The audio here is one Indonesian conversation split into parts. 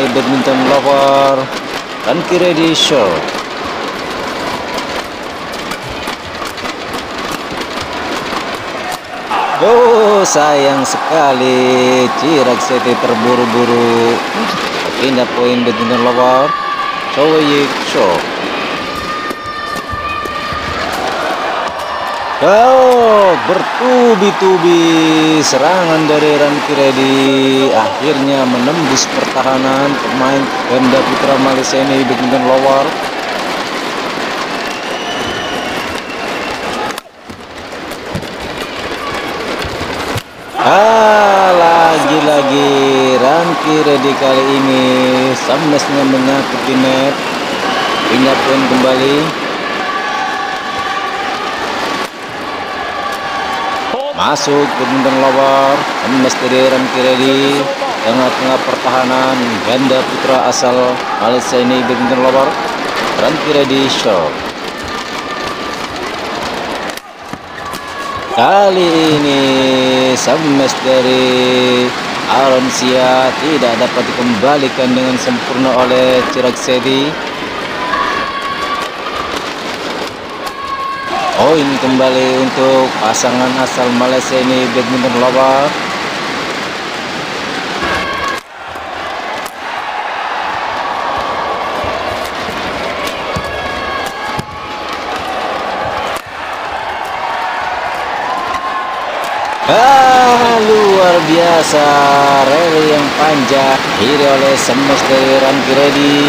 badminton lover, Ranki ready shot. Oh, sayang sekali, Chirakseti terburu-buru. Pindah poin badminton lover, Sowyik shot. Oh, bertubi-tubi serangan dari Ranki Reddy akhirnya menembus pertahanan pemain ganda putra Malaysia ini badminton lower. Lagi-lagi Ranki Reddy kali ini smash-nya menyangkut di net. Pindah poin kembali. Masuk badminton lover, smash dari Ranki Reddy. Tengah-tengah pertahanan ganda putra asal Malaysia ini badminton lover, Ranki Reddy shot. Kali ini smash dari Aronsia tidak dapat dikembalikan dengan sempurna oleh Chirakseti. Poin kembali untuk pasangan asal Malaysia ini badminton lover. Luar biasa, rally yang panjang diakhiri oleh smash dari Ranki Reddy.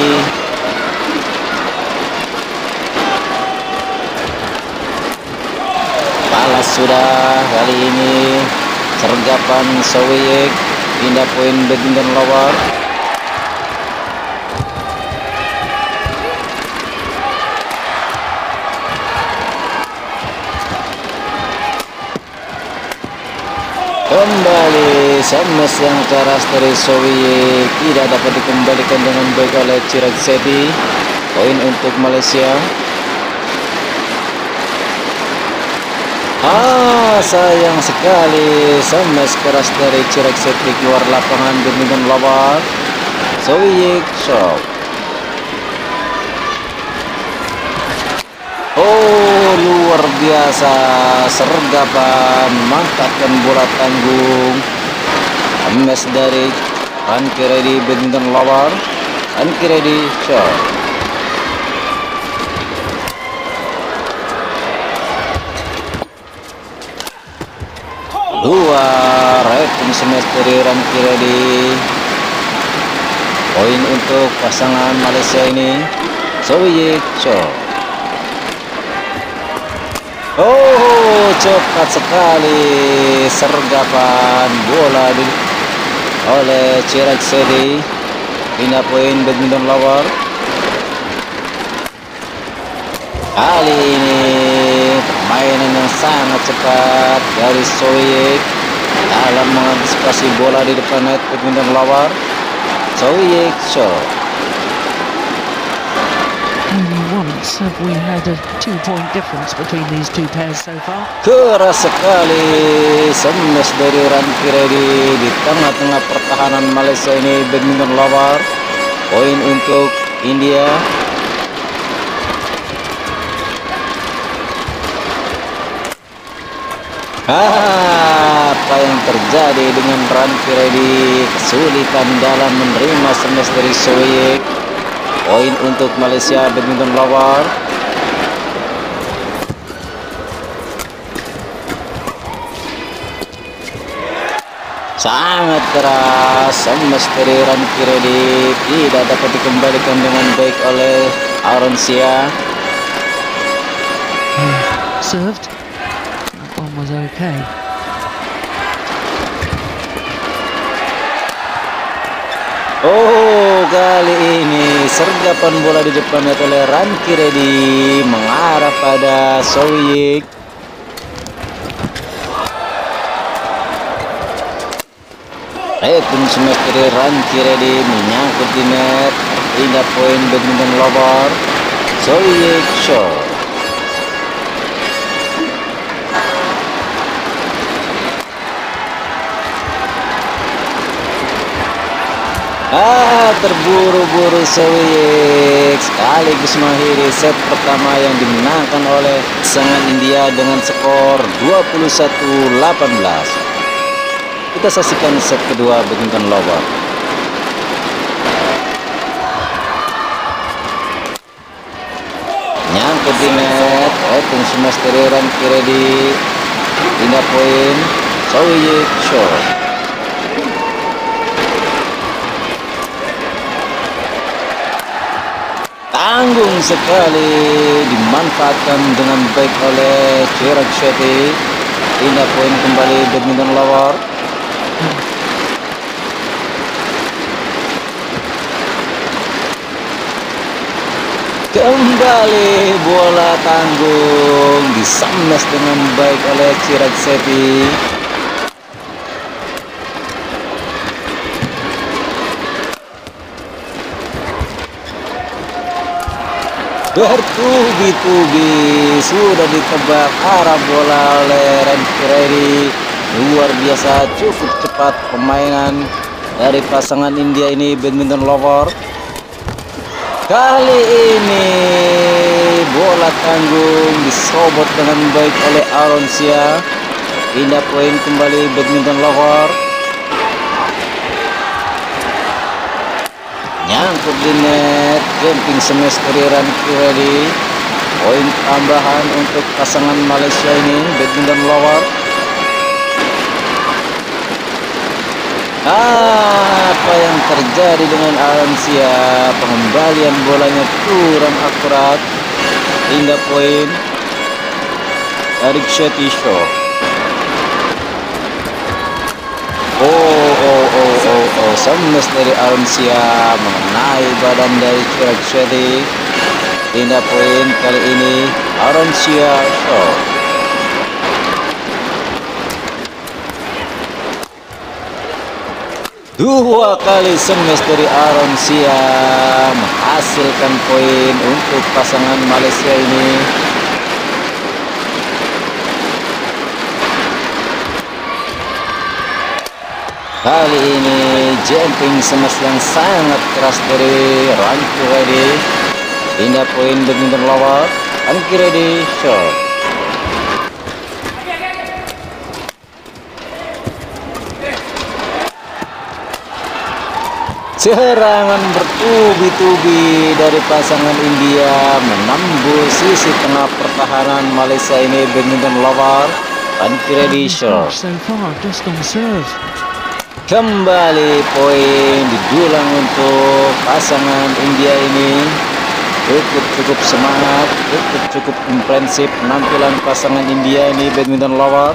Balas sudah kali ini, sergapan Sowyik, pindah poin badminton lover. Kembali smash yang keras dari Sowyik tidak dapat dikembalikan dengan baik oleh Chirakseti. Poin untuk Malaysia. Sayang sekali smash keras dari Chirakseti keluar lapangan badminton lover. Sowyik shot. Luar biasa, sergapan mangkatkan bola tanggung. Smash dari Ranki Reddy badminton lover, Ranki Reddy shot. Luar return smash dari Ranki Reddy. Poin untuk pasangan Malaysia ini, Sowyik shot. Cepat sekali sergapan bola oleh Chirakseti. Pindah poin badminton lover. Kali ini permainan yang sangat cepat dari Sowyik dalam mengantisipasi bola di depan net badminton lover. Sowyik shot. Only once have we had a 2-point difference between these two pairs so far. Keras sekali smash dari Ranki Reddy di tengah-tengah pertahanan Malaysia ini badminton lover. Poin untuk India. Apa yang terjadi dengan Ranki Reddy? Kesulitan dalam menerima smash dari Sowyik. Poin untuk Malaysia badminton lover. Sangat keras smash dari Ranki Reddy tidak dapat dikembalikan dengan baik oleh Aronsia. Served. That one was okay. Kali ini sergapan bola di depan net oleh Ranki Reddy mengarah pada Sowyik. Return smash dari Ranki Reddy menyangkut di net. Pindah poin badminton lover, Sowyik shot. Terburu-buru Sowick sekaligus mengakhiri set pertama yang dimenangkan oleh pasangan India dengan skor 21-18. Kita saksikan set kedua badminton lower. Nyangkut di net, rating semester run kira di pindah poin Sowick short. Tanggung sekali dimanfaatkan dengan baik oleh Chirag Shetty. Pindah poin kembali badminton lower. Kembali bola tanggung disames dengan baik oleh Chirag Shetty. Bertubi-tubi sudah ditebak arah bola oleh Ranki Reddy. Luar biasa, cukup cepat permainan dari pasangan India ini badminton lover. Kali ini bola tanggung disobot dengan baik oleh Aronsia. Pindah poin kembali badminton lover. Nyangkut di net, jumping semester Ranki Reddy. Poin tambahan untuk pasangan Malaysia ini badminton lower. Apa yang terjadi dengan Aronsia? Pengembalian bolanya kurang akurat. Pindah poin dari Shetty short. Semes dari Aronsia mengenai badan dari Chirag Shetty. Pindah poin kali ini Aronsia short. Dua kali semes dari Aronsia menghasilkan poin untuk pasangan Malaysia ini. Kali ini jumping semes yang sangat keras dari Ranki Reddy. Pindah poin badminton lower, Ranki Reddy short. Serangan bertubi-tubi dari pasangan India menembus sisi tengah pertahanan Malaysia ini badminton lover, Ranki Reddy short. So far, just on serve. Kembali poin didulang untuk pasangan India ini. Cukup semangat, cukup impresif penampilan pasangan India ini badminton lover.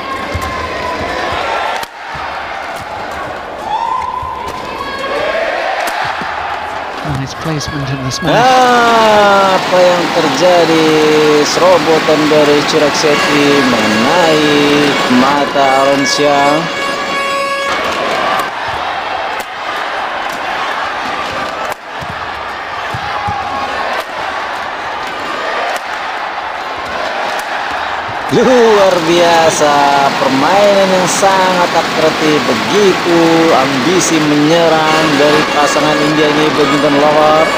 Nice placement in the smash. Apa yang terjadi? Serobotan dari Chirag Shetty mengenai mata Aronsia. Luar biasa, permainan yang sangat atraktif. Begitu ambisi menyerang dari pasangan India ini badminton lover.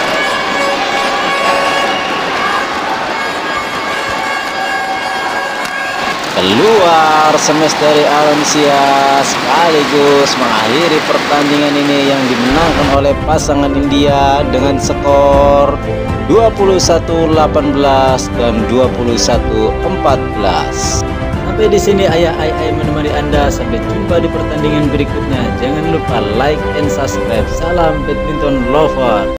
Keluar semes dari Aronsia sekaligus mengakhiri pertandingan ini yang dimenangkan oleh pasangan India dengan skor 21-18 dan 21-14. Sampai di sini Ayah Ai menemani Anda. Sampai jumpa di pertandingan berikutnya. Jangan lupa like and subscribe. Salam badminton lover.